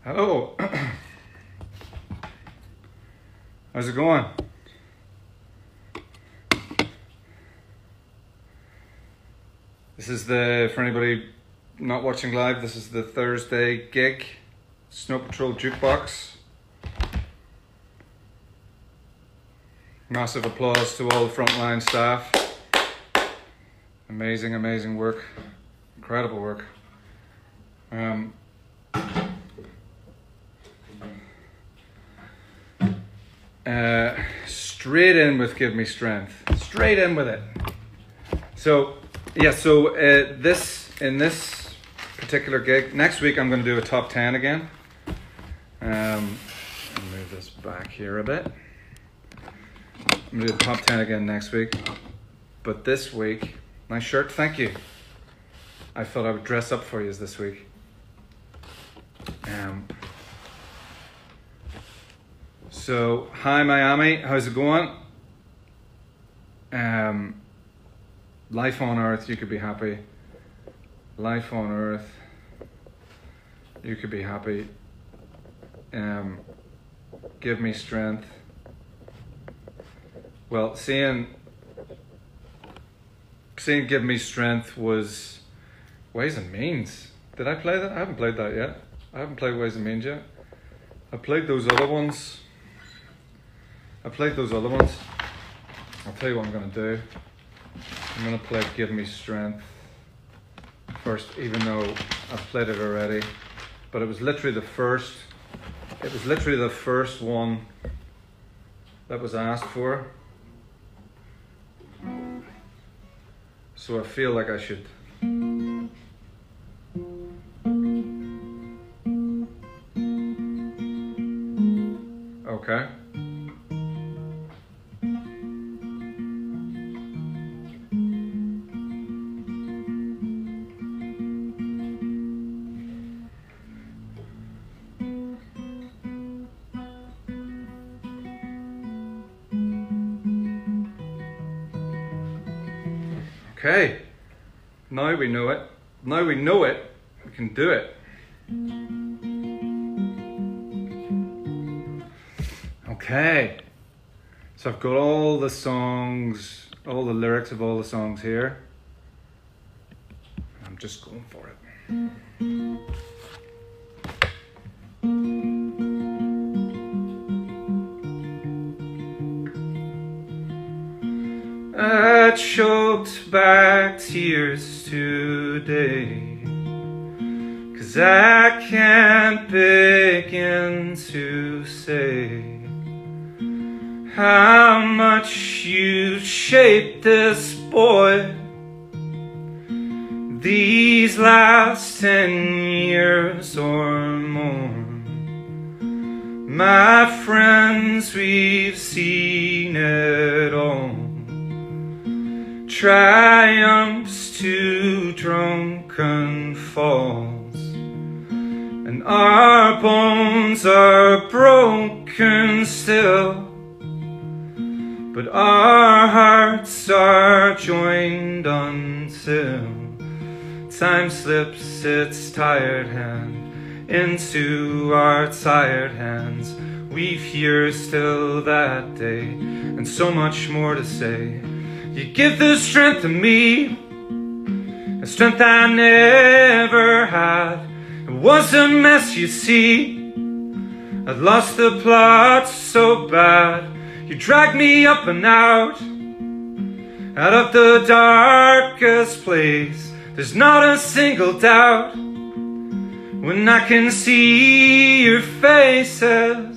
Hello. How's it going? This is for anybody not watching live, this is the Thursday gig, Snow Patrol Jukebox. Massive applause to all the frontline staff. Amazing, amazing work. Incredible work. Straight in with Give Me Strength. Straight in with it. So, yeah, in this particular gig, next week I'm going to do a top 10 again. I'll move this back here a bit. I'm going to do the top 10 again next week. But this week, nice shirt, thank you. I thought I would dress up for you this week. So, hi Miami, how's it going? Life on Earth, you could be happy. Life on Earth, you could be happy. Give Me Strength. Well, seeing Give Me Strength was Ways and Means. Did I play that? I haven't played that yet. I haven't played Ways and Means yet. I played those other ones. I'll tell you what I'm going to do. I'm going to play Give Me Strength first, even though I've played it already. But it was literally the first one that was asked for. So I feel like I should. Okay. Okay, now we know it. Now we know it, we can do it. Okay, so I've got all the songs, all the lyrics of all the songs here. I'm just going for it. I choked back tears today, 'cause I can't begin to say how much you shaped this boy these last 10 years or more. My friends, we've seen it all. Triumphs to drunken falls, and our bones are broken still, but our hearts are joined until time slips its tired hand into our tired hands. We've years till that day, and so much more to say. You give the strength to me, a strength I never had. It was a mess, you see. I'd lost the plot so bad. You dragged me up and out of the darkest place. There's not a single doubt when I can see your faces.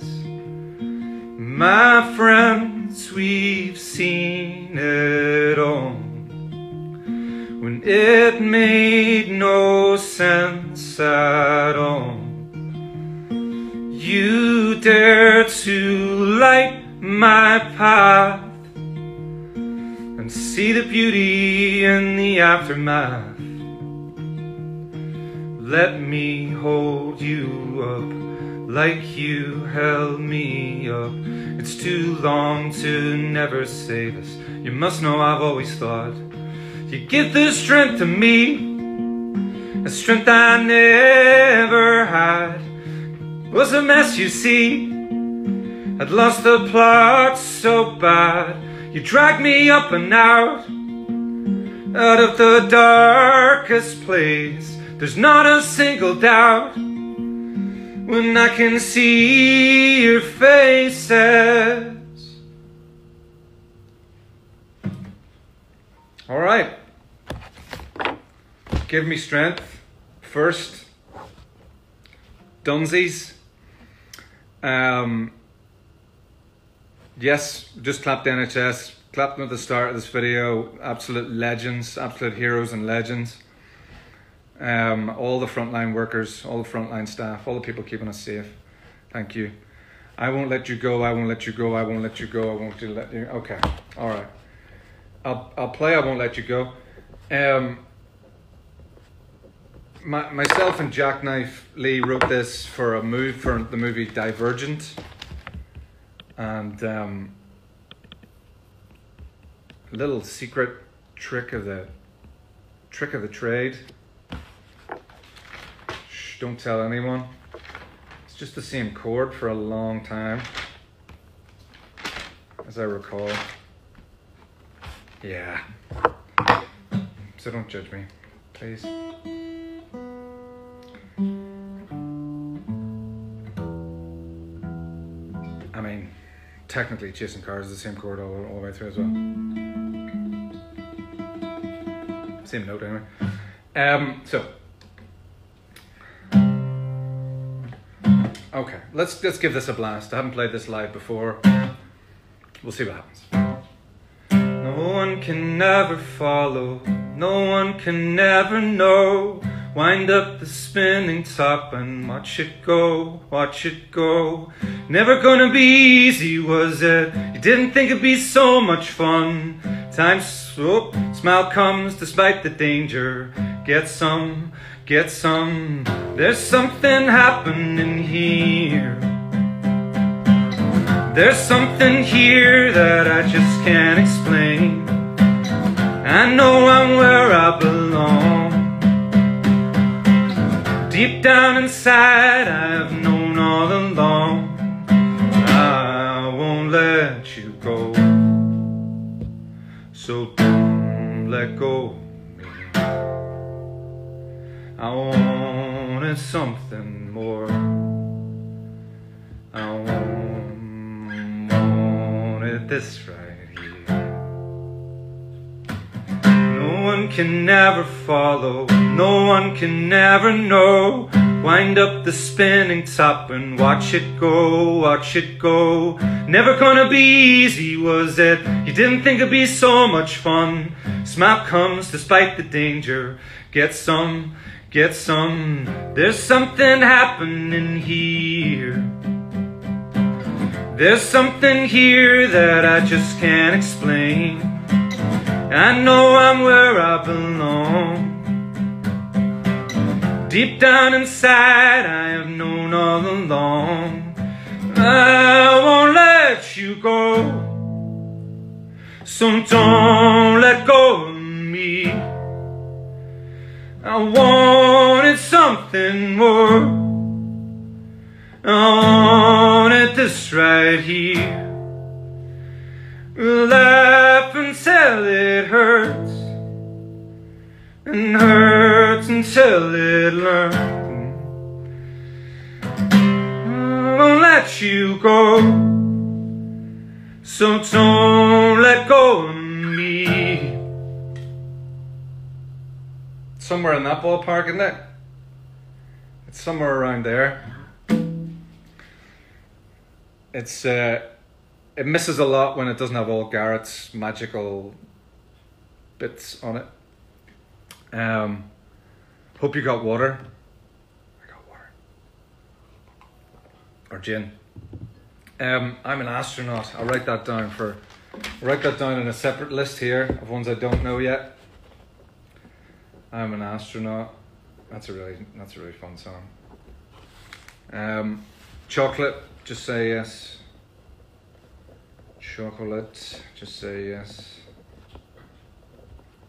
My friends, we've seen it all, when it made no sense at all. You dared to light my path and see the beauty in the aftermath. Let me hold you up like you held me up. It's too long to never say this. You must know I've always thought you give the strength to me, a strength I never had. was a mess, you see. I'd lost the plot so bad, you dragged me up and out of the darkest place. There's not a single doubt when I can see your faces. All right, Give Me Strength first. Dunsies. Yes, just clapped the NHS. Clapped them at the start of this video. Absolute legends, absolute heroes and legends. All the frontline workers, all the frontline staff, all the people keeping us safe. Thank you. I won't let you go, I won't let you go, I won't let you go, I won't let you. Okay, all right. I'll play I Won't Let You Go. Myself and Jackknife Lee wrote this for the movie Divergent, and a little secret trick of the trade. Shh, don't tell anyone. It's just the same chord for a long time, as I recall. Yeah. So don't judge me, please. I mean, technically Chasing Cars is the same chord all the way through as well. Same note anyway. Okay, let's give this a blast. I haven't played this live before. We'll see what happens. No one can ever follow, no one can never know. Wind up the spinning top and watch it go, watch it go. Never gonna be easy, was it? You didn't think it'd be so much fun. Smile comes despite the danger. Get some, get some. There's something happening here. There's something here that I just can't explain. I know I'm where I belong. Deep down inside, I have known all along. I won't let you go, so don't let go of me. I wanted something more. I wanted this right here. No one can never follow, no one can never know. Wind up the spinning top and watch it go, watch it go. Never gonna be easy, was it? You didn't think it'd be so much fun. Smile comes despite the danger. Get some, get some. There's something happening here. There's something here that I just can't explain. I know I'm where I belong. Deep down inside, I have known all along. I won't let you go, so don't let go of me. I wanted something more. I wanted this right here. We'll laugh until it hurts, and hurts until it learns. I won't let you go, so don't let go of me. Somewhere in that ballpark, isn't it? It's somewhere around there. It misses a lot when it doesn't have all Garrett's magical bits on it. Hope you got water. I got water. Or gin. I'm an astronaut. I'll write that down in a separate list here of ones I don't know yet. I'm an astronaut. That's a really fun song. Chocolate, just say yes. Chocolate, just say yes.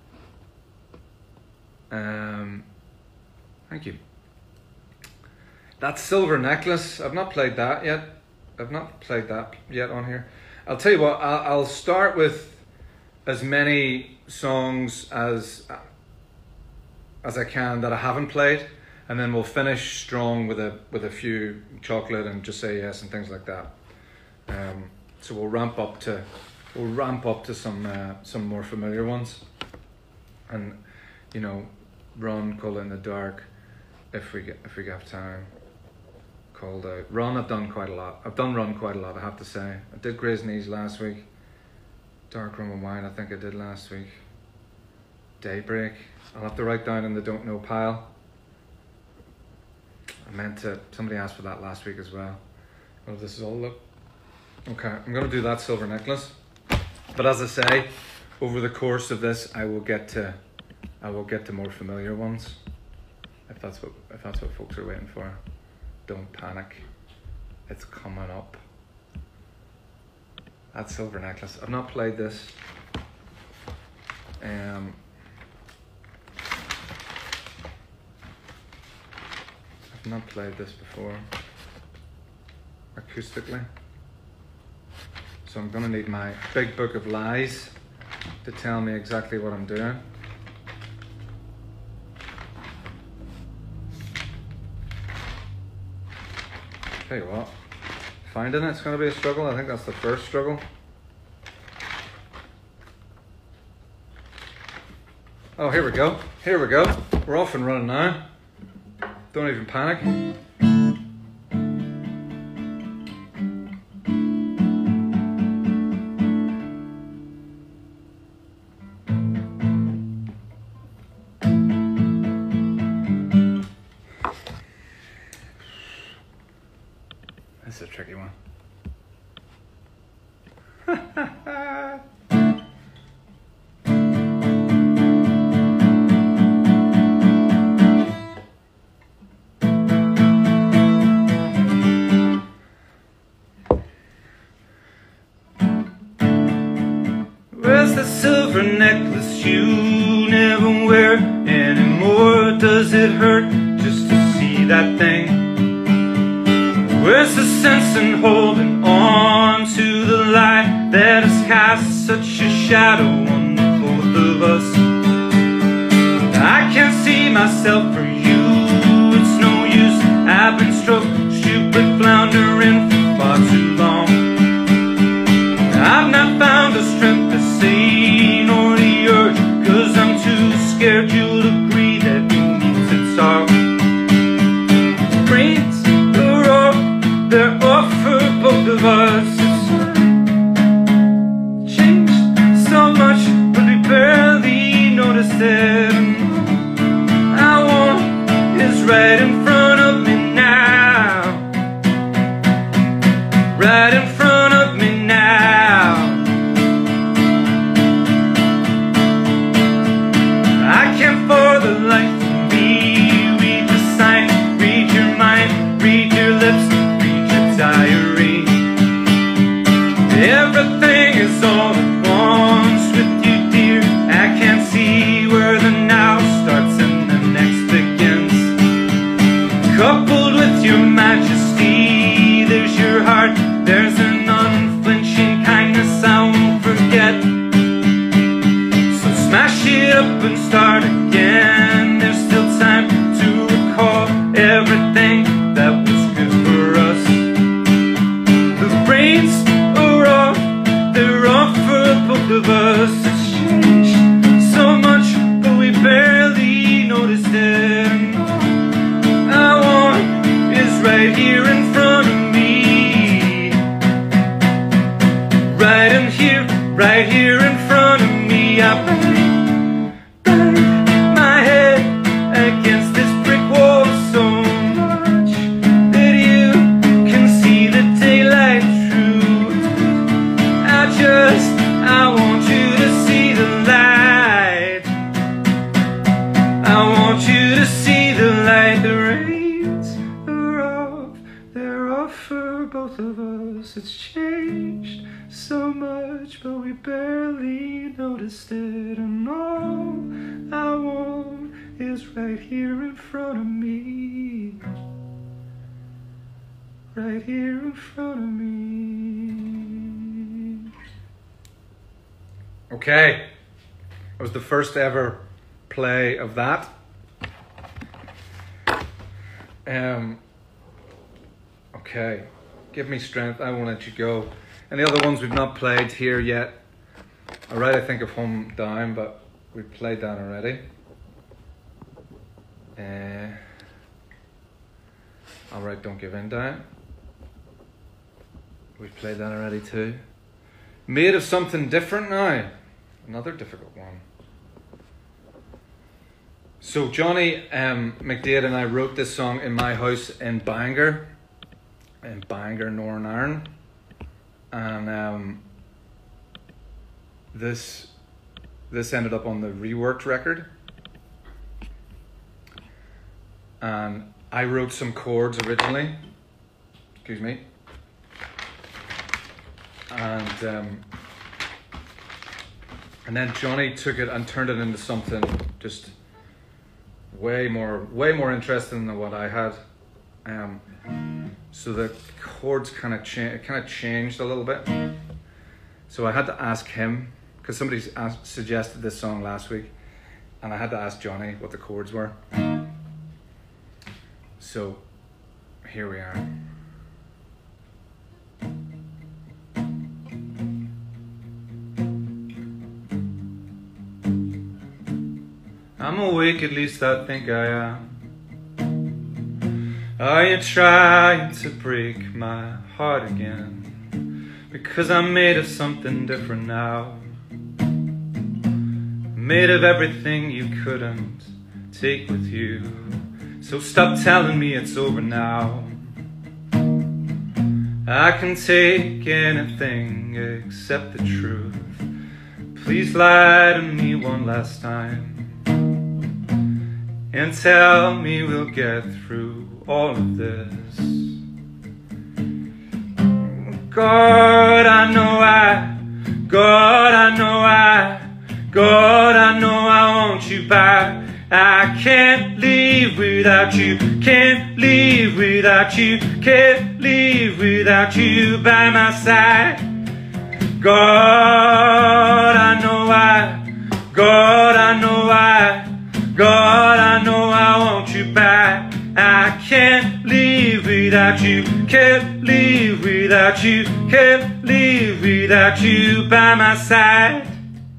Thank you. That Silver Necklace, I've not played that yet. I've not played that yet on here. I'll tell you what, I'll start with as many songs as I can that I haven't played, and then we'll finish strong with a few Chocolate and Just Say Yes and things like that. So we'll ramp up to some more familiar ones, and you know, Run, Call in the Dark, if we have time. Called Out. Run, I've done quite a lot. I've done Run quite a lot, I have to say. I did Grey's Knees last week. Dark Rum and Wine, I think I did last week. Daybreak, I'll have to write down in the don't know pile. I meant to, somebody asked for that last week as well. Oh, this is all look. Okay, I'm gonna do that Silver Necklace. But as I say, over the course of this, I will get to more familiar ones. If that's what folks are waiting for. Don't panic, it's coming up. That Silver Necklace. I've not played this. I've not played this before acoustically. So I'm gonna need my big book of lies to tell me exactly what I'm doing. Tell you what, finding it's going to be a struggle. I think that's the first struggle. Oh, here we go. Here we go. We're off and running now. Don't even panic. This is a tricky one. Where's the silver necklace you never wear anymore? Does it hurt just to see that thing? Where's the sense in holding on to the light that has cast such a shadow on the both of us? I can't see myself for you, it's no use. I've been struck stupid, floundering for far too long. I've not found the strength to say nor the urge, 'cause I'm too scared you'll agree that we need to talk. Brains are off, they're off for both of us. It's changed so much, but we barely noticed it. I want is right in front of me now. Right in front of me now. I can't for the life of me read the sign, read your mind, read your lips, read your diary. Everything is all at once with you, dear. I can't see where the now starts and the next begins. Coupled with your majesty, there's your heart, there's an unflinching kindness I won't forget. So smash it up and start again. There's still time to recall everything that was good for us. The brains are off, they're off for both of us. It's changed so much, but we barely noticed it. I want is right here in front of me. Right here in front of me. I bang my head against this brick wall so much that you can see the daylight through. I want you to see the light. I want you to see the light. The rains are off, they're off for both of us. It's changed so much, but we barely noticed it. And all I want is right here in front of me. right here in front of me. Okay, that was the first ever play of that. Okay, Give Me Strength, I Won't Let You Go. And the other ones we've not played here yet. Alright, I think of Home Down, but we've played that already. Alright, Don't Give In Down. We've played that already too. Made of Something Different Now. Another difficult one. So Johnny McDade and I wrote this song in my house in Bangor, Northern Ireland. And this ended up on the Reworked record. And I wrote some chords originally. Excuse me. And then Johnny took it and turned it into something just way more interesting than what I had. So the chords kind of changed a little bit. So I had to ask him, because somebody suggested this song last week, and I had to ask Johnny what the chords were. So here we are. I'm awake, at least I think I am. Are you trying to break my heart again? Because I'm made of something different now. Made of everything you couldn't take with you. So stop telling me it's over now. I can take anything except the truth. Please lie to me one last time and tell me we'll get through all of this. God, I know I want you back. I can't live without you, can't live without you, can't live without you by my side. God, I know I want you back. I can't live without you, can't live without you, can't live without you by my side.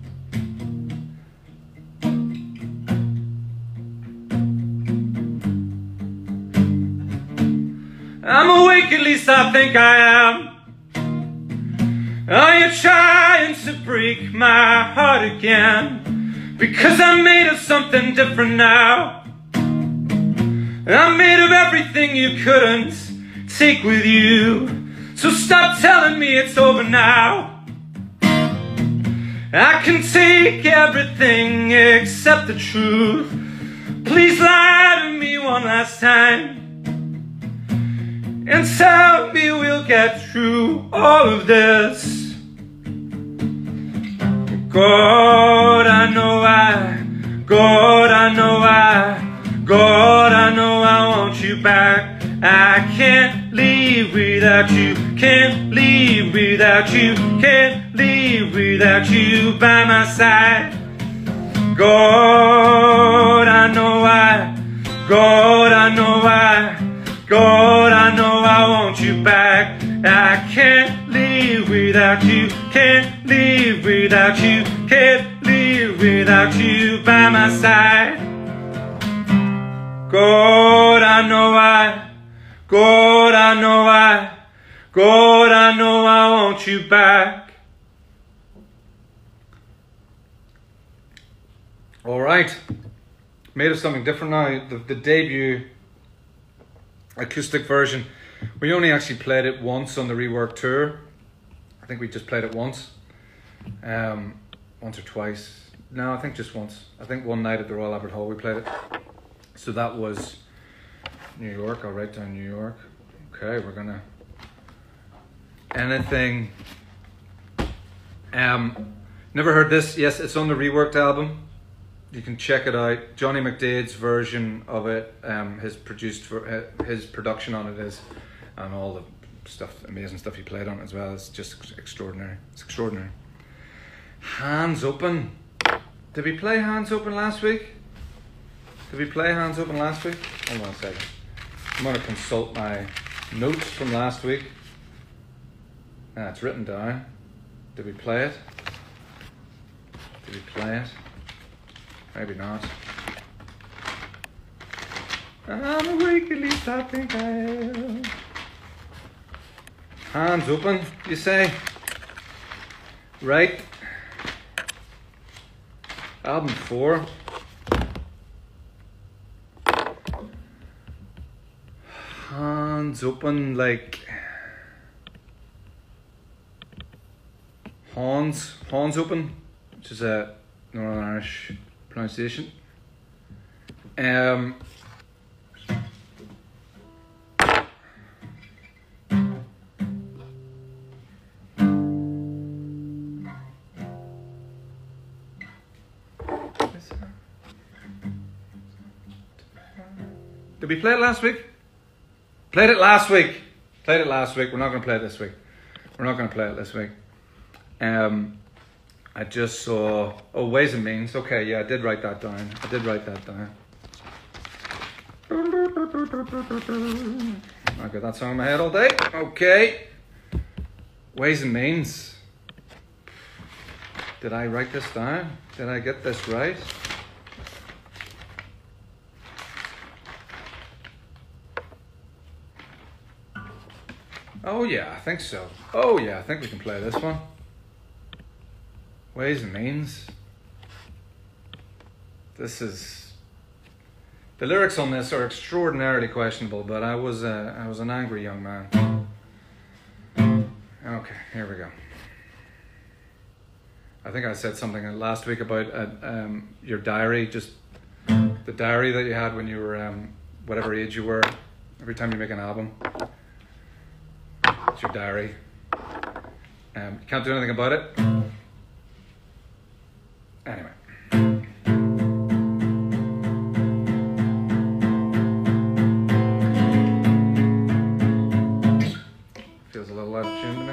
I'm awake, at least I think I am. Are you trying to break my heart again? Because I'm made of something different now. I'm made of everything you couldn't take with you. So stop telling me it's over now. I can take everything except the truth. Please lie to me one last time and tell me we'll get through all of this. God, I know I want you back. I can't live without you, can't live without you, can't live without you by my side. God, I know I want you back. I can't live without you, can't live without you, can't live without you by my side. God, I know I want you back. All right, Made of Something Different Now, the debut acoustic version. We only actually played it once on the Reworked Tour. I think we just played it once. Once or twice. No, I think just once. I think one night at the Royal Albert Hall we played it. So that was New York. I'll write down New York. Okay, we're gonna... Anything... Never heard this? Yes, it's on the Reworked album. You can check it out. Johnny McDade's version of it, his production on it is and all the stuff, amazing stuff he played on as well. It's just extraordinary. It's extraordinary. Hands Open. Did we play Hands Open last week? Hold on a second. I'm going to consult my notes from last week. It's written down. Did we play it? Maybe not. I'm awake, at least I think I am. Hands Open, you say? Right. Album 4. Hands Open, like Hans Open, which is a Northern Irish pronunciation. Did we play it last week? Played it last week. We're not going to play it this week. I just saw, Ways and Means. Okay, yeah, I did write that down. I've got that song in my head all day. Okay. Ways and Means. Did I write this down? Did I get this right? Oh yeah, I think so. I think we can play this one. Ways and Means. The lyrics on this are extraordinarily questionable, but I was an angry young man. Okay, here we go. I think I said something last week about your diary, just the diary that you had when you were whatever age you were. Every time you make an album, it's your diary. You can't do anything about it. Anyway. Feels a little out of tune to me.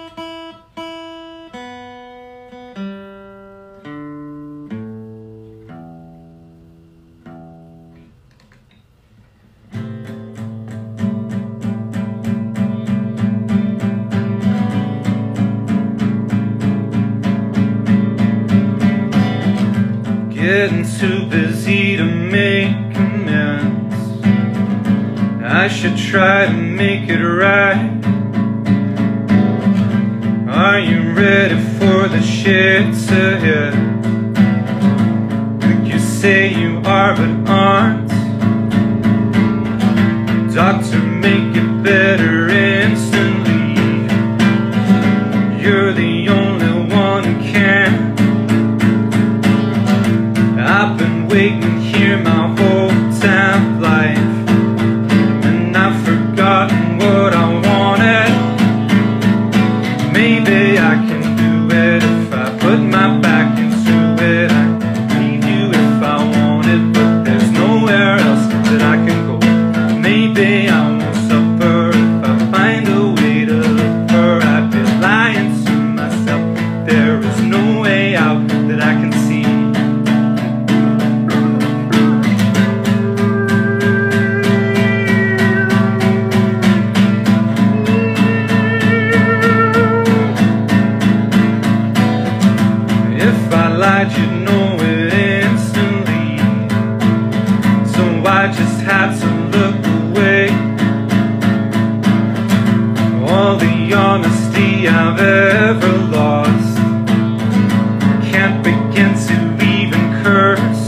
Getting too busy to make amends. I should try to make it right. Are you ready for the shits ahead? Like you say you are but aren't. Doctor, make it better instantly. You're the only one who can. I've been waiting here my whole damn life, and I've forgotten what I wanted. Maybe I can do it if I put my back into it. I can leave you if I wanted, but there's nowhere else that I can go. Maybe I won't suffer if I find a way to love her. I'd be lying to myself. There is no way out that I can see. You'd know it instantly, so I just had to look away. All the honesty I've ever lost, can't begin to even curse.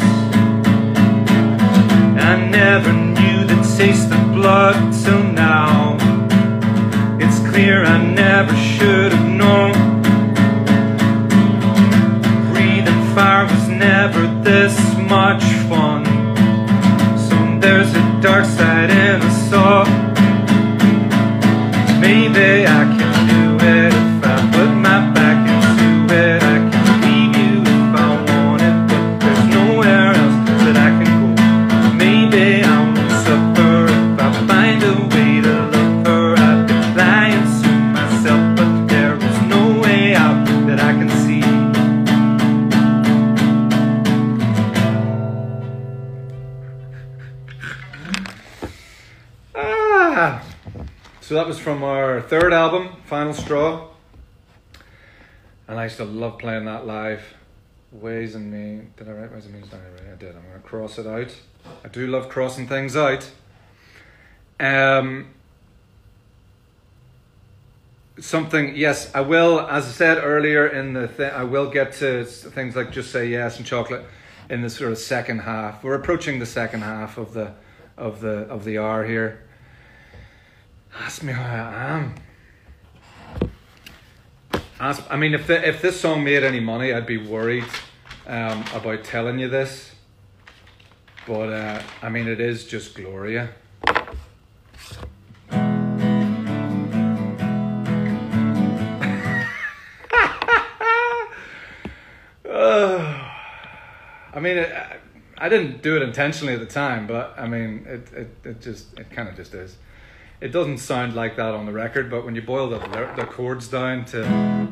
I never knew the taste of blood till now. It's clear I never should have known. Fire was never this much fun. So there's a dark side in us all. Maybe I can do it if I put my back into it. I can leave you if I wanted, but there's nowhere else that I can go. Maybe I won't suffer if I find a way to love her. So that was from our third album, Final Straw. And I used to love playing that live. Ways and Means. Did I write Ways and Means? No, I did. I'm going to cross it out. I do love crossing things out. Something, yes, I will, as I said earlier in the thing, I will get to things like Just Say Yes and Chocolate in the sort of second half. We're approaching the second half of the hour here. Ask me how I am. I mean, if this song made any money, I'd be worried about telling you this. But I mean, it is just Gloria. I mean, I didn't do it intentionally at the time, but I mean, it kind of just is. It doesn't sound like that on the record, but when you boil the chords down to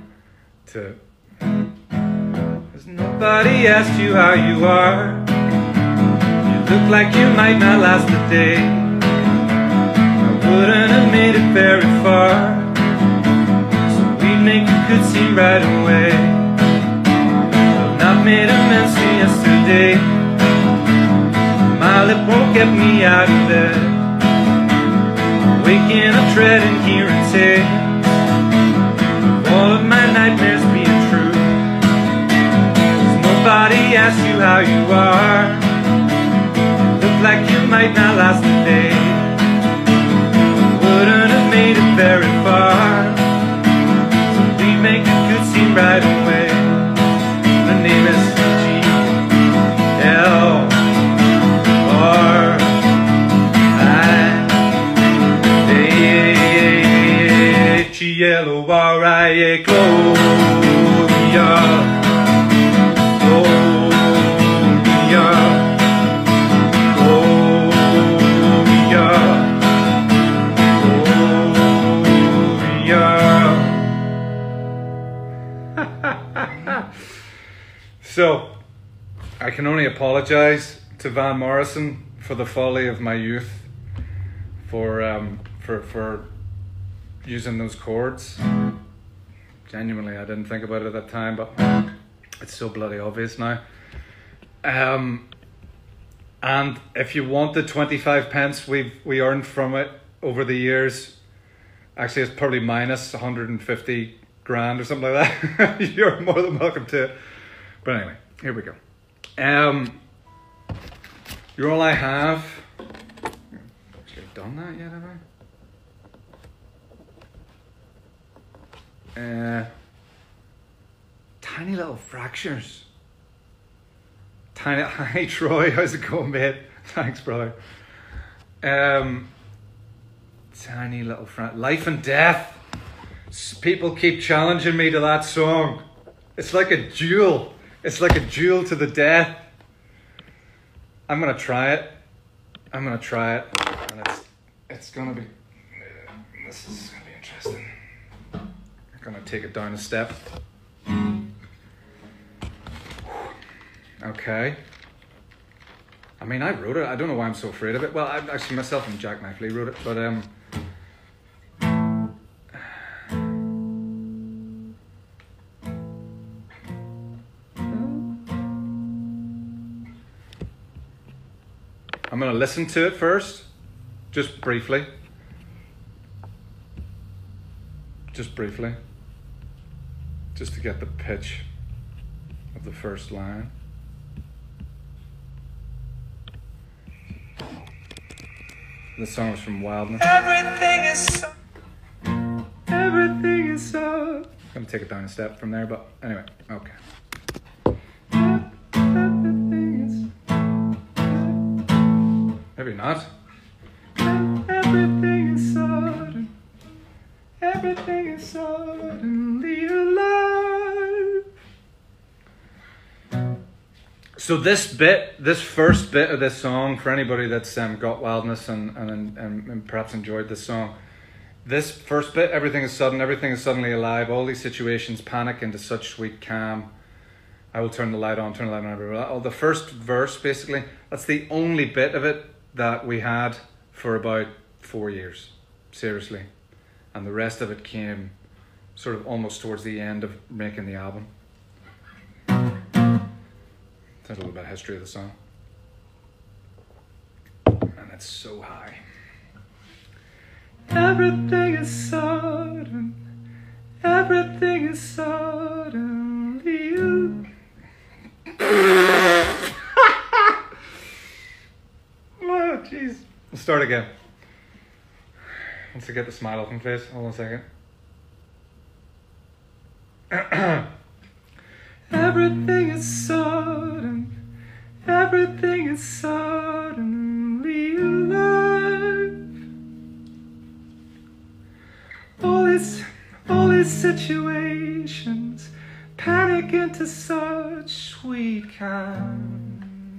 there's nobody asked you how you are. You look like you might not last a day. I wouldn't have made it very far, so we'd make a good scene right away. I've not made amends to yesterday. My lip won't get me out of bed. Waking up, treading, hearing tales of all of my nightmares being true. 'Cause nobody asked you how you are. You look like you might not last a day. Wouldn't have made it very far, so we'd make a good scene right away. Her name is G-L-O-R-I-A, Gloria, Gloria, Gloria, Gloria. So, I can only apologize to Van Morrison for the folly of my youth, for using those chords. Genuinely, I didn't think about it at that time, but it's so bloody obvious now. And if you want the 25 pence we earned from it over the years, actually it's probably minus 150 grand or something like that. You're more than welcome to it. But anyway, here we go. You're All I Have. Actually done that yet, have I? Tiny Little Fractures. Hi Troy, how's it going, mate? Thanks, brother. Tiny Little Life and Death. People keep challenging me to that song. It's like a duel. It's like a duel to the death. I'm gonna try it. And it's gonna be. This is gonna be interesting. Gonna take it down a step. Okay. I mean, I wrote it. I don't know why I'm so afraid of it. Well, actually, myself and Jack Knifley wrote it, but I'm gonna listen to it first, just briefly. Just to get the pitch of the first line. This song was from Wildness. Everything is so. I'm gonna take it down a step from there, but anyway, okay. Maybe not. Everything is sudden. Everything is suddenly alive. So this first bit of this song, for anybody that's got Wildness and perhaps enjoyed this song, this first bit, everything is suddenly alive, all these situations panic into such sweet calm. I will turn the light on, blah, blah, blah. The first verse, basically, that's the only bit of it that we had for about 4 years, seriously. And the rest of it came sort of almost towards the end of making the album. That's a little bit of history of the song. And it's so high. Everything is sudden. Everything is suddenly you. Oh, jeez. We'll start again. Once I get the smile off my face. Hold on a second. Everything is sudden. Everything is suddenly alive. All these situations panic into such sweet calm.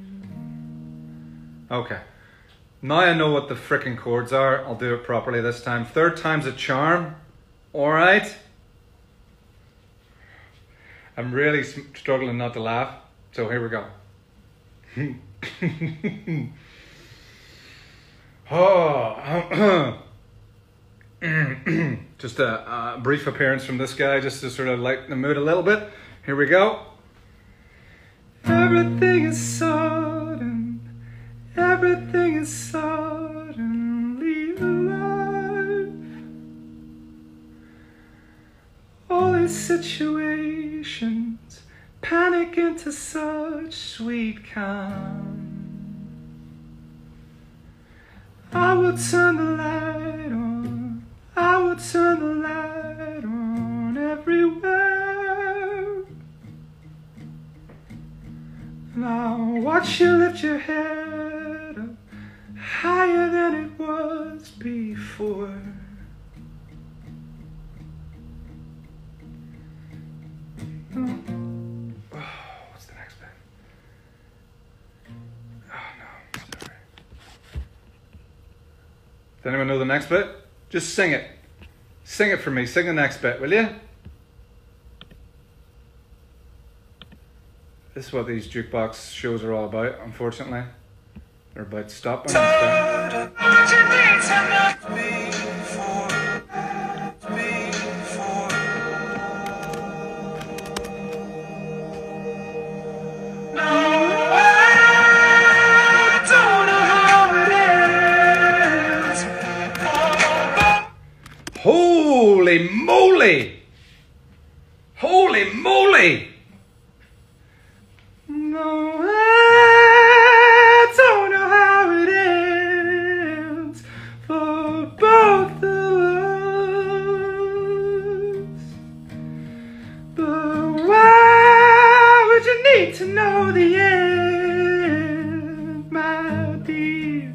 Okay. Now I know what the frickin' chords are. I'll do it properly this time. Third time's a charm. Alright? I'm really struggling not to laugh. So here we go. Oh. Just a brief appearance from this guy just to sort of lighten the mood a little bit. Here we go. Everything is sudden. Everything is suddenly alive. All these situations panic into such sweet calm. I would turn the light on. I would turn the light on everywhere. And I'll watch you lift your head up higher than it was before. Oh, what's the next bit? Oh no, sorry. Does anyone know the next bit? Just sing it. Sing it for me. Sing the next bit, will you? This is what these jukebox shows are all about, unfortunately. They're about stopping and starting. Holy moly! Holy moly! No, I don't know how it ends for both of us. But why would you need to know the end, my dear?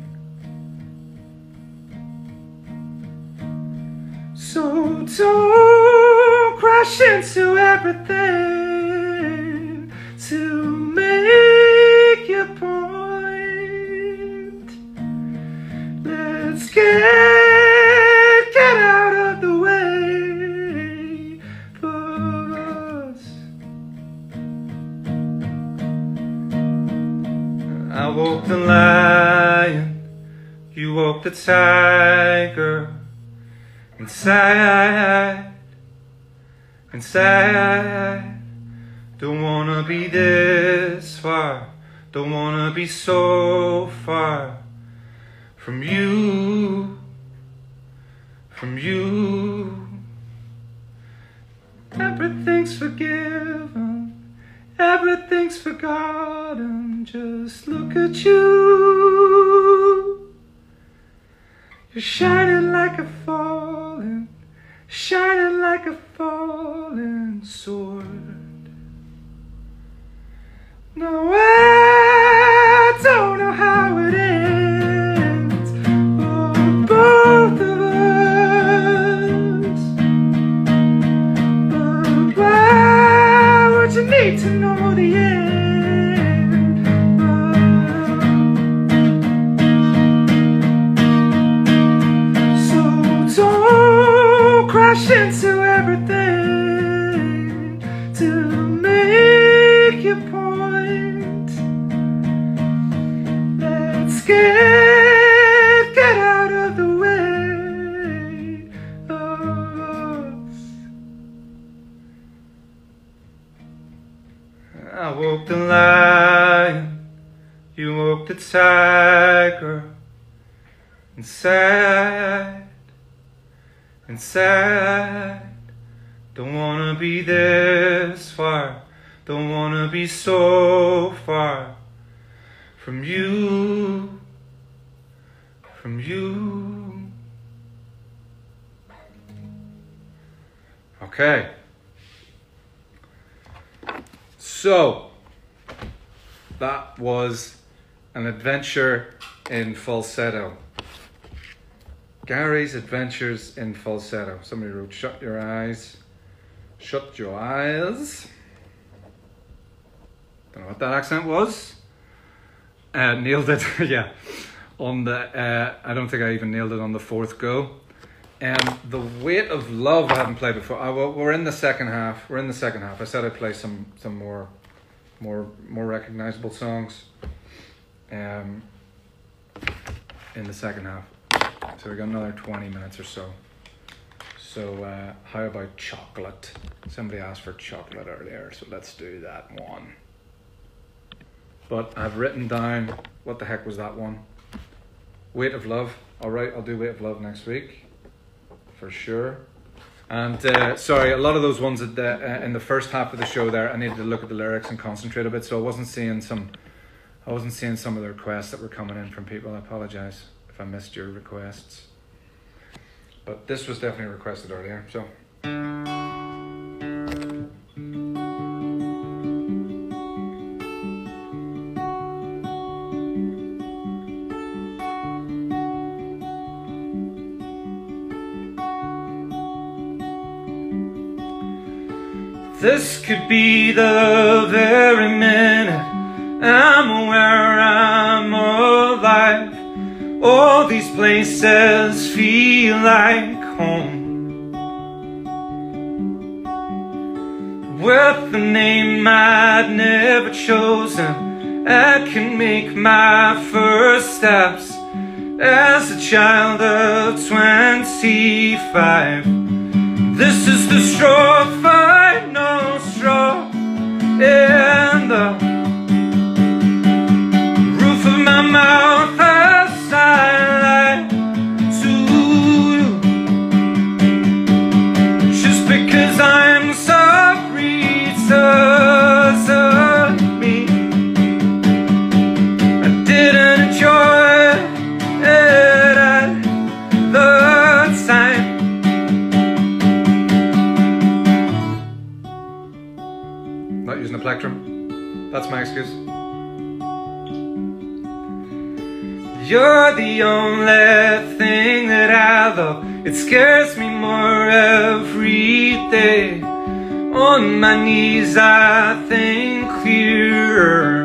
So don't crash into everything to make your point. Let's get out of the way for us. I woke the lion, you woke the tiger. Inside, don't wanna be this far, don't wanna be so far from you, Everything's forgiven, everything's forgotten, just look at you. You're shining like a falling sword. No, I don't know how it ends for both of us. But why would you need to know the end? So don't crash into everything to make your point. Let's get out of the way. and sad and sad. Don't wanna be this far, don't wanna be so far from you, from you. Okay. So, that was an adventure in falsetto. Gary's Adventures in Falsetto. Somebody wrote, shut your eyes. Shut your eyes. Don't know what that accent was. Nailed it, yeah. On the, I don't think I even nailed it on the fourth go. The Weight of Love I haven't played before. We're in the second half. We're in the second half. I said I'd play some more recognizable songs. In the second half. So we got another 20 minutes or so. So how about chocolate? Somebody asked for chocolate earlier, so let's do that one. But I've written down, what the heck was that one? Weight of Love. All right, I'll do Weight of Love next week, for sure. And sorry, a lot of those ones in the first half of the show there, I needed to look at the lyrics and concentrate a bit, so I wasn't seeing some of the requests that were coming in from people. I apologize if I missed your requests. But this was definitely requested earlier, so. This could be the very minute I'm aware I'm alive. All these places feel like home. With the name I'd never chosen, I can make my first steps as a child of 25. This is the straw, final straw in the roof of my mouth as I lie to you. Just because I'm sorry doesn't mean I didn't enjoy it at the time. Not using a plectrum. That's my excuse. You're the only thing that I love. It scares me more every day. On my knees I think clearer.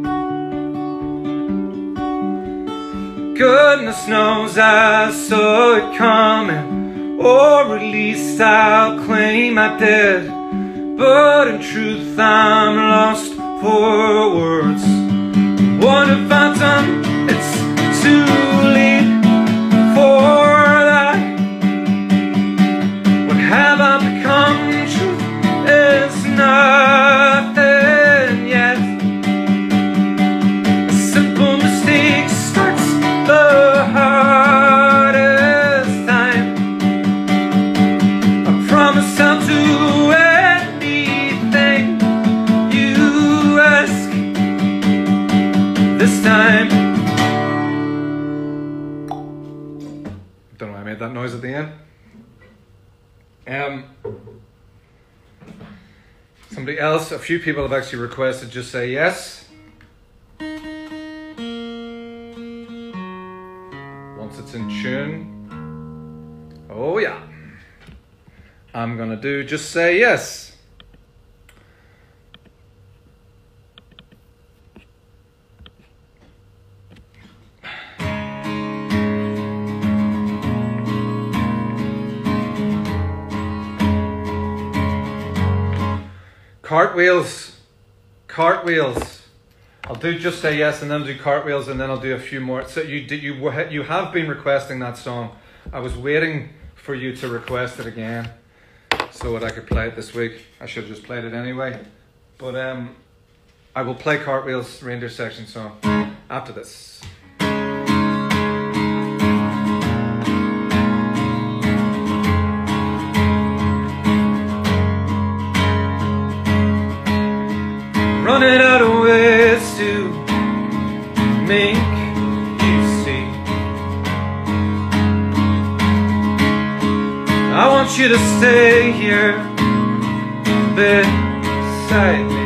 Goodness knows I saw it coming, or at least I'll claim I did. But in truth I'm lost for words. What have I done? It's too late for that. What have I become? Truth is nothing yet. A simple mistake starts the hardest time. I promise I'll do anything you ask this time. Don't know why I made that noise at the end. Somebody else, a few people have actually requested just say yes. Once it's in tune. Oh yeah. I'm gonna do just say yes. Cartwheels. Cartwheels. I'll do just say yes and then I'll do cartwheels and then I'll do a few more. So you have been requesting that song. I was waiting for you to request it again so that I could play it this week. I should have just played it anyway. But I will play Cartwheels Reindeer section song after this. running out of ways to make you see. I want you to stay here beside me.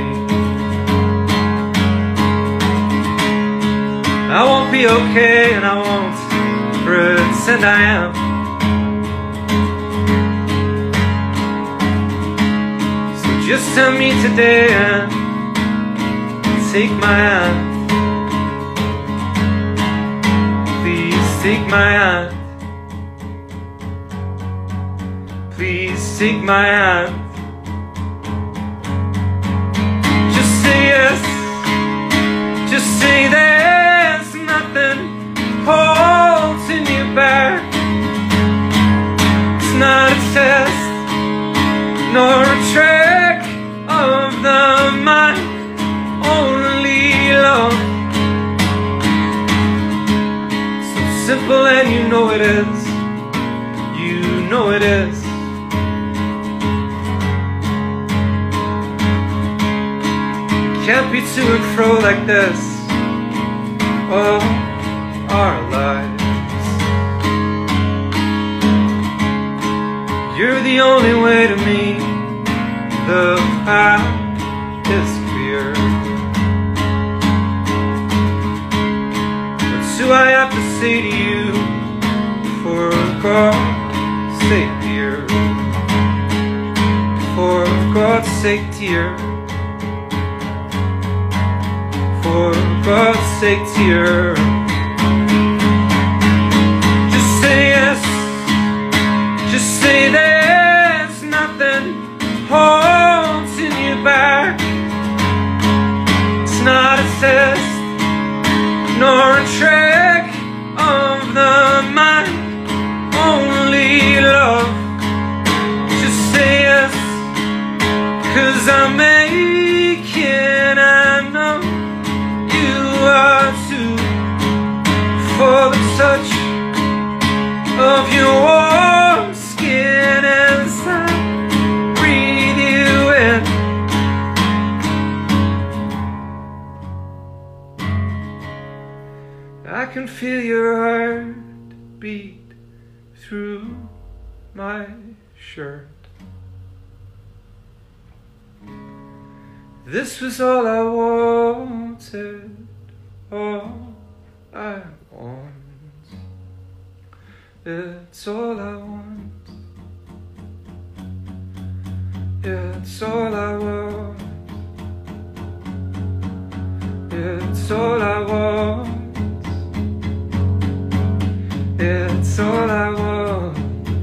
I won't be okay and I won't pretend I am. So just tell me today and take my hand. Please take my hand. Please take my hand. Just say yes. Just say there's nothing holding you back. It's not a test, nor a trick of the mind. Only love. So simple and you know it is. You know it is. Can't be to and fro like this all our lives. You're the only way to me. The path is clear. What do I have to say to you? For God's sake, dear. For God's sake, dear. For God's sake, dear. Just say yes. Just say there's nothing holding you back. It's not a test, nor a trick of the mind. Only love. Just say yes, 'cause I'm making, I know are too, for the touch of your warm skin as I breathe you in. I can feel your heart beat through my shirt. This was all I wanted. All I want, it's all I want, it's all I want, it's all I want, it's all I want.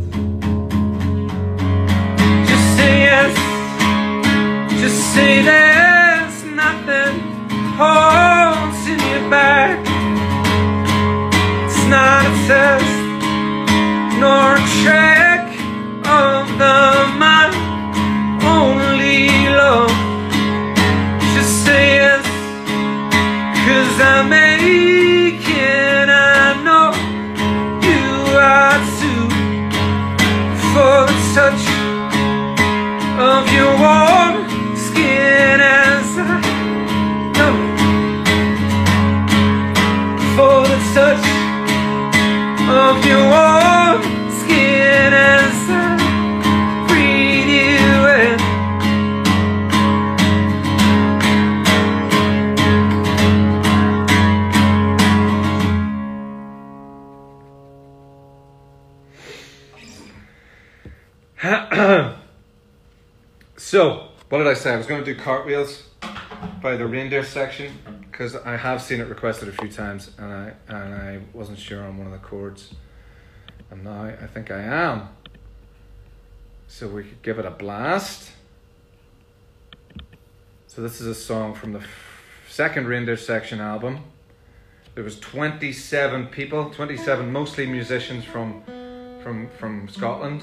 Just say yes, just say there's nothing holding you back. It's not a test, nor a trick of the mind. Only love. Just say yes, 'cause I'm making, I know you are too, for the touch of your warm skin as I know. For the touch of your warm skin as I breathe you in. So, what did I say? I was going to do Cartwheels by the Reindeer section, because I have seen it requested a few times, and I wasn't sure on one of the chords, and now I think I am. So we could give it a blast. So this is a song from the second Reindeer section album. There was 27 people, 27 mostly musicians from Scotland,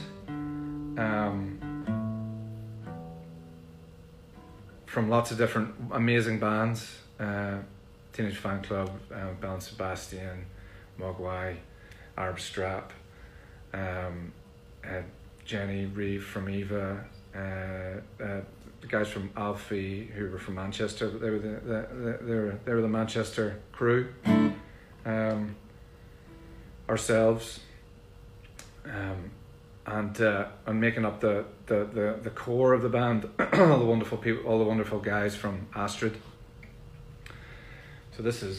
from lots of different amazing bands. Teenage Fan Club, Belle Sebastian, Mogwai, Arab Strap, Jenny Reeve from Eva, the guys from Alfie who were from Manchester. They were the Manchester crew. Ourselves. And making up the core of the band, all the wonderful people, all the wonderful guys from Astrid. So this is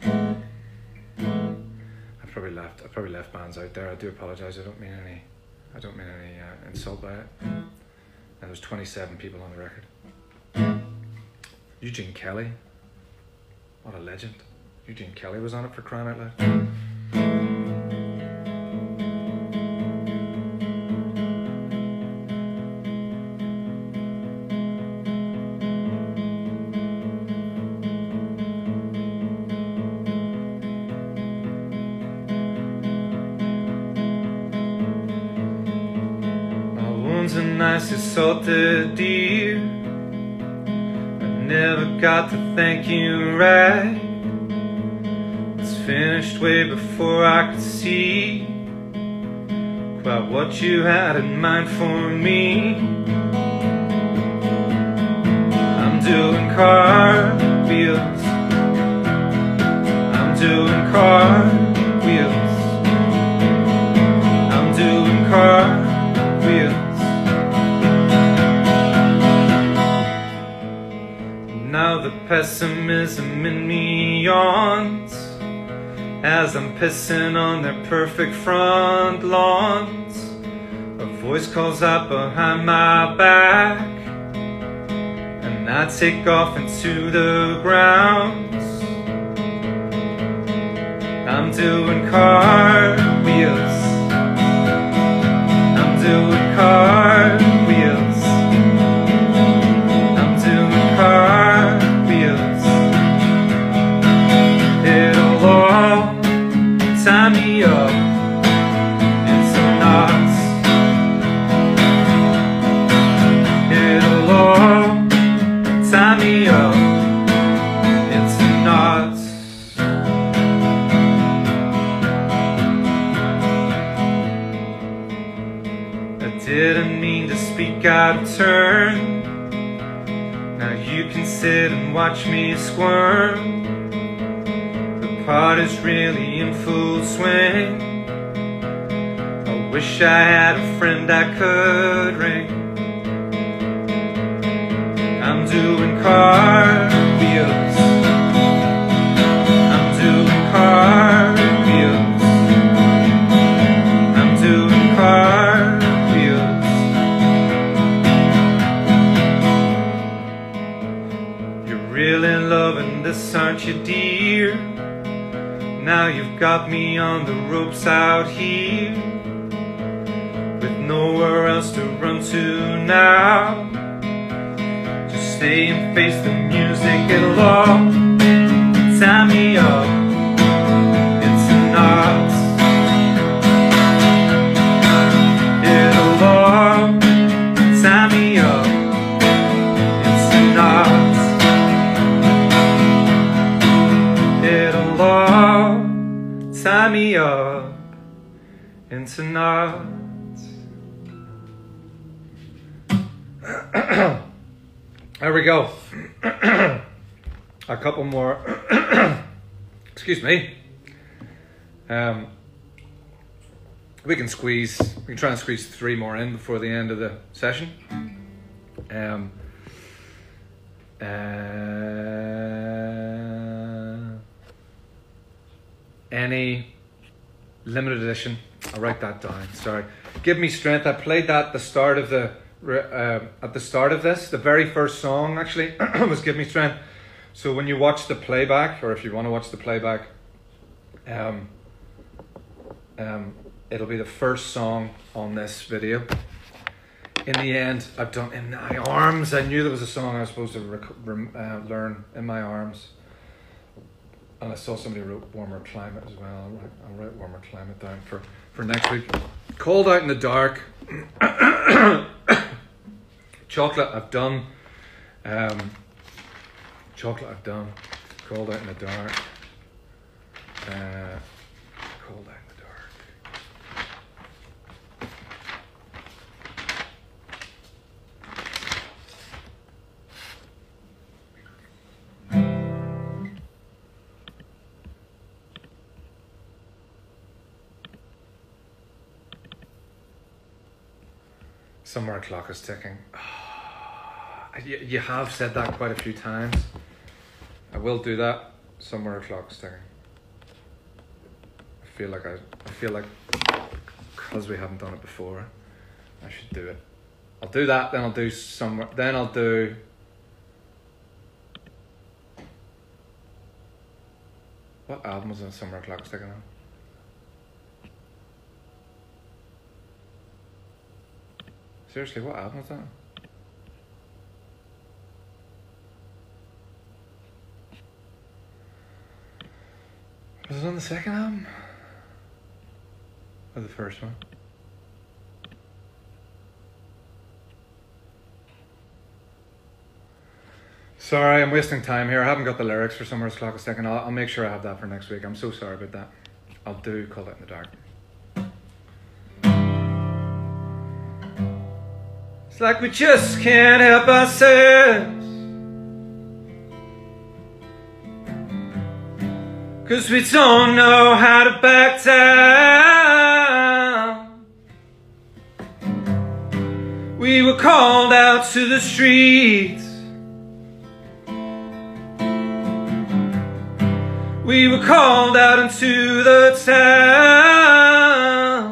I've probably left bands out there. I do apologise. I don't mean any insult by it. And there's 27 people on the record. Eugene Kelly, what a legend! Eugene Kelly was on it, for crying out loud. Nicest salted deer. I never got to thank you right. It's finished way before I could see quite what you had in mind for me. I'm doing cartwheels. I'm doing cartwheels. I'm doing cartwheels. Now the pessimism in me yawns as I'm pissing on their perfect front lawns. A voice calls out behind my back, and I take off into the grounds. I'm doing cartwheels. I'm doing cartwheels. I'm doing cartwheels. It'll all tie me up into knots. It'll all tie me up into knots. I didn't mean to speak out of turn. Now you can sit and watch me squirm. The party's really in full swing. I wish I had a friend I could ring. I'm doing cartwheels. I'm doing cartwheels. I'm doing cartwheels. You're really loving this, aren't you, dear? Now you've got me on the ropes out here, with nowhere else to run to now. Just stay and face the music, it'll all tie me up into knots. It'll all tie me up into knots. It'll all tie me up into knots. There we go. A couple more. Excuse me. We can try and squeeze 3 more in before the end of the session. Any limited edition, I'll write that down. Sorry. Give Me Strength. I played that at the start of this. The very first song actually was Give Me Strength. So when you watch the playback, or if you want to watch the playback, it'll be the first song on this video. In the end, I've done In My Arms. I knew there was a song I was supposed to learn, In My Arms. And I saw somebody wrote Warmer Climate as well. I'll write Warmer Climate down for next week. Cold Out in the Dark. Chocolate I've done. Chocolate I've done. Cold Out in the Dark. Cold Out in the Dark. Somewhere a clock is ticking. You have said that quite a few times. I will do that. Somewhere a clock is ticking. I feel like because we haven't done it before, I should do it. I'll do that, then I'll do somewhere, then I'll do... What album was on Somewhere a Clock is Ticking on? Seriously, what album was that? Was it on the second album? Or the first one? Sorry, I'm wasting time here. I haven't got the lyrics for Somewhere a Clock is Ticking. I'll make sure I have that for next week. I'm so sorry about that. I'll do Call It in the Dark. It's like we just can't help ourselves, 'cause we don't know how to back down. We were called out to the streets, we were called out into the towns.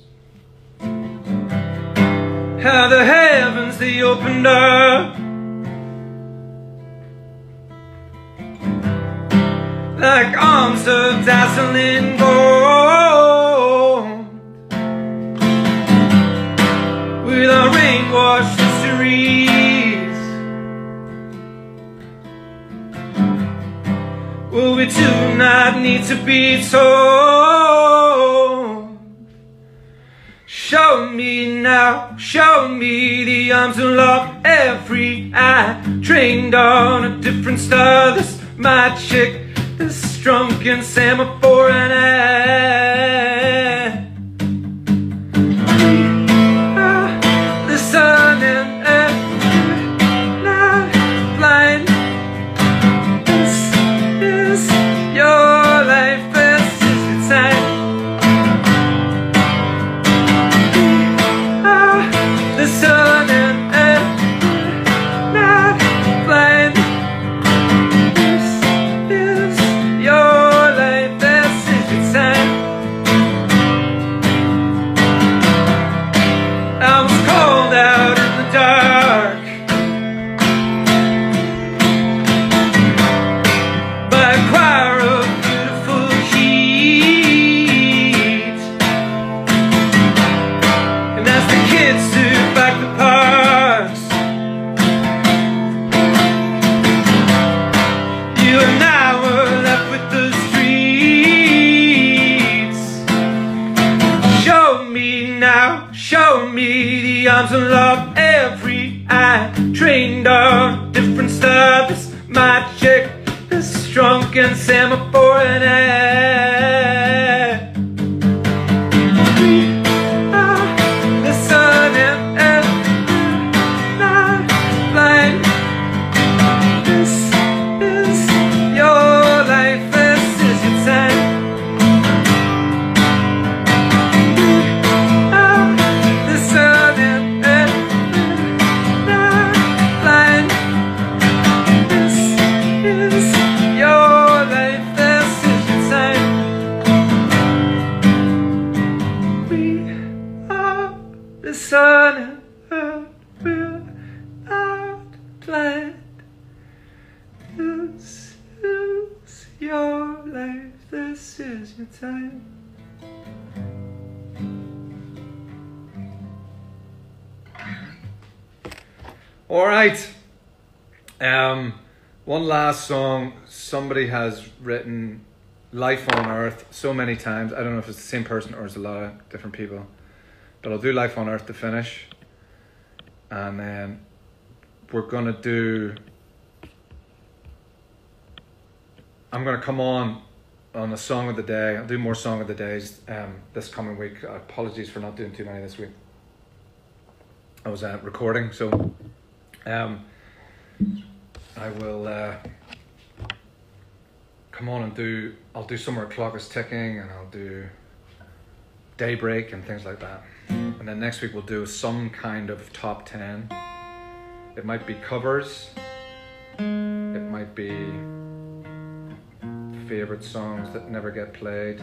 How the heavens they opened up, like arms of dazzling gold, with our rain-washed histories. Well, we do not need to be told. Show me now, show me the arms of love. Every eye trained on a different star. This magic, this drunken semaphore and air. The sun and air, not blind. This is your life, this is your time. The sun and air, not blind. This is your life, this is your time. I was called out in the dark by a choir of beautiful heat, and as the kids took back the parks, you and I were left with the streets. Show me now, show me the arms of love. Every eye trained on a different star. This magic, this drunken semaphore and air. We are the sun and air, not blind. This is your life, this is your time. We are the sun and air, not blind. This is your life, this is your time. We are the sun and earth, we're not blind. This is your life, this is your time. All right. One last song. Somebody has written Life on Earth so many times. I don't know if it's the same person or it's a lot of different people. But I'll do Life on Earth to finish. And then we're going to do... I'm going to come on a song of the day. I'll do more song of the days this coming week. Apologies for not doing too many this week. I was recording, so I will come on and I'll do Somewhere a Clock is Ticking, and I'll do Daybreak and things like that. And then next week we'll do some kind of top 10. It might be covers. It might be favorite songs that never get played.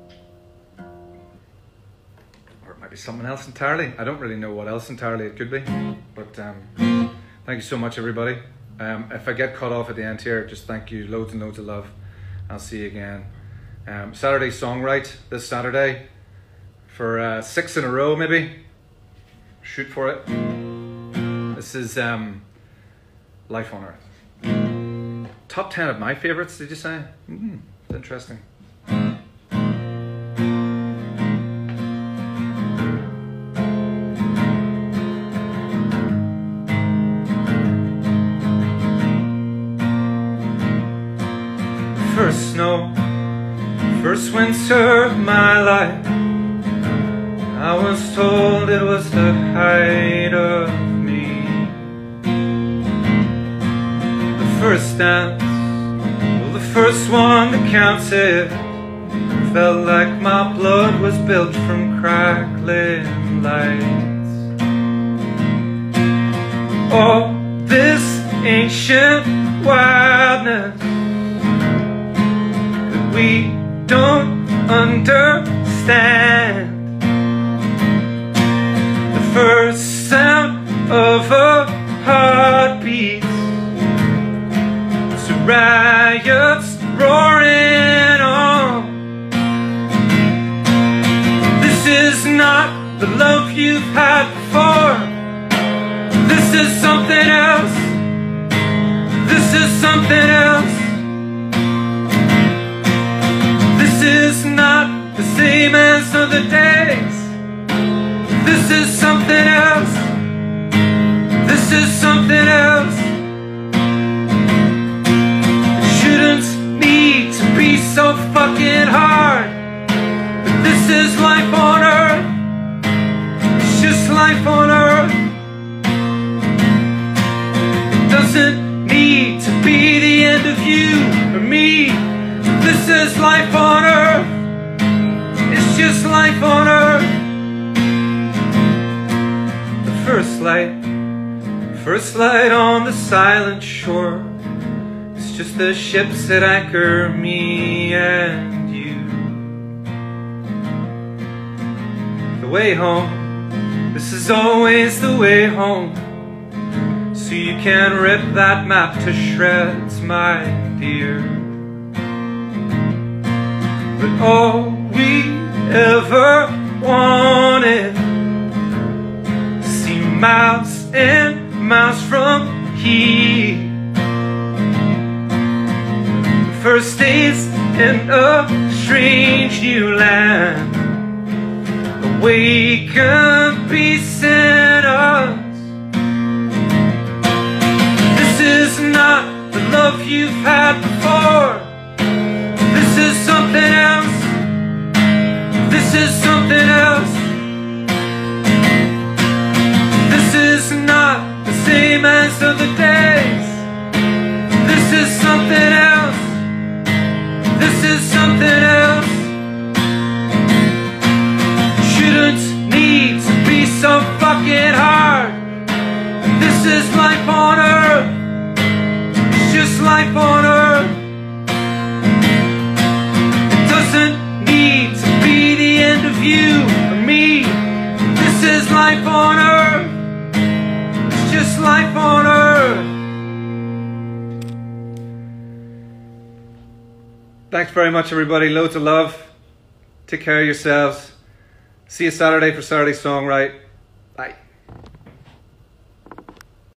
Or it might be something else entirely. I don't really know what else entirely it could be. But thank you so much, everybody. If I get cut off at the end here, just thank you. Loads and loads of love. I'll see you again. Saturday Songwrite this Saturday for 6 in a row, maybe. Shoot for it. This is Life on Earth. Top 10 of my favorites, did you say? It's interesting. First snow, first winter of my life, I was told it was the height of me. The first dance, well, the first one that counted, felt like my blood was built from crackling lights. Oh, this ancient wildness that we don't understand. The first sound of a heartbeat, so riots roaring on. This is not the love you've had before. This is something else. This is something else. This is not the same as other days. This is something else. This is something else. It shouldn't need to be so fucking hard. But this is life on Earth. It's just life on Earth. It doesn't need to be the end of you or me. This is life on Earth. It's just life on Earth. First light on the silent shore. It's just the ships that anchor me and you. The way home, this is always the way home. So you can rip that map to shreds, my dear. But all we ever wanted, miles and miles from here. First days in a strange new land, awakened peace in us. This is not the love you've had before. This is something else. This is something else. This is not the same as other days. This is something else. This is something else. Shouldn't need to be so fucking hard. This is life on Earth. It's just life on Earth. It doesn't need to be the end of you or me. This is life on Earth. It's just life on Earth. Thanks very much, everybody. Loads of love. Take care of yourselves. See you Saturday for Saturday Songwrite. Bye.